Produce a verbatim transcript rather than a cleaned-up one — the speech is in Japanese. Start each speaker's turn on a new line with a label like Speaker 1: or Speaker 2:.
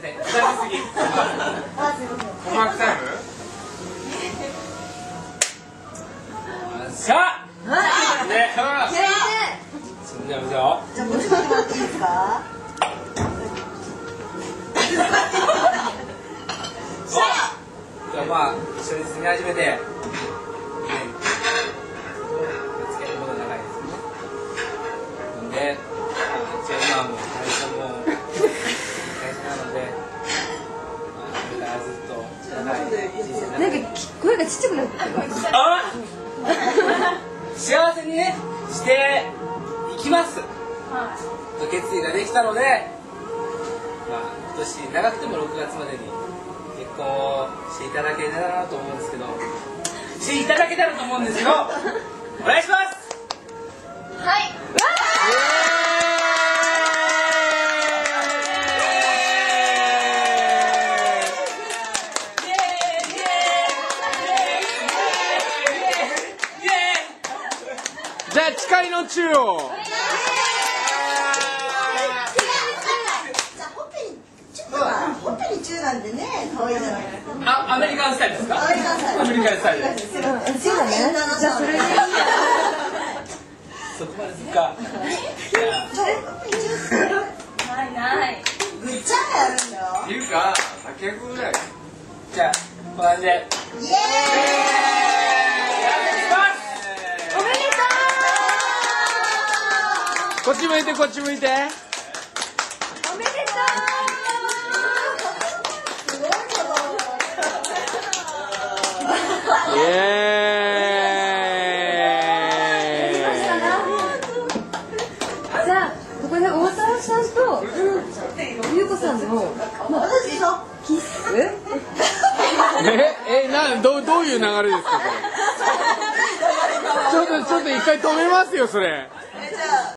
Speaker 1: せん、下手すぎ。
Speaker 2: あ、すいません。
Speaker 1: ホームワークタイム。さあ。
Speaker 2: はい。
Speaker 1: ね。
Speaker 2: 気合い入れて。
Speaker 1: それでは見せよ。
Speaker 2: じゃあ、もうちょっと待っていいですか。
Speaker 1: じゃあ、まあ、一緒に住み始めて。ね。付き合いのこと長いですよね。なんで、一応今はもう会社も。会社なので。まあ、これからずっと長い人生。
Speaker 2: なんか、声がちっちゃくなってる。
Speaker 1: あ。幸せにね、していきます。と決意ができたので、まあ、今年長くてもろくがつまでに結婚をしていただけたらなと思うんですけど、していただけたらと思うんですけど、お願いします。
Speaker 2: はい。
Speaker 1: じゃあ誓いの中を。
Speaker 2: じゃあほっぺにチューはほっぺにチューなんでね、可愛いじゃないですか。
Speaker 1: あ、アメリカンスタイルですか？
Speaker 2: アメリカンスタイル。
Speaker 1: アメリカンスタイル。
Speaker 2: そうだね。じゃあそれでいいや。
Speaker 1: そこまですか。
Speaker 2: ちょほっぺにチューってないない。ぐっちゃやるんだよ。
Speaker 1: っていうか、酒役ぐらい。じゃあこんな感じで。
Speaker 2: イエーイ。
Speaker 1: こっち向いて、こっち向いて。
Speaker 2: おめでとう。すごい
Speaker 1: イエ
Speaker 2: ーイ。じゃあここで大沢さんと優子さんのまあキス。
Speaker 1: え、え、な、ど、どういう流れですか、これ。ちょっと、ちょっと一回止めますよ、それ。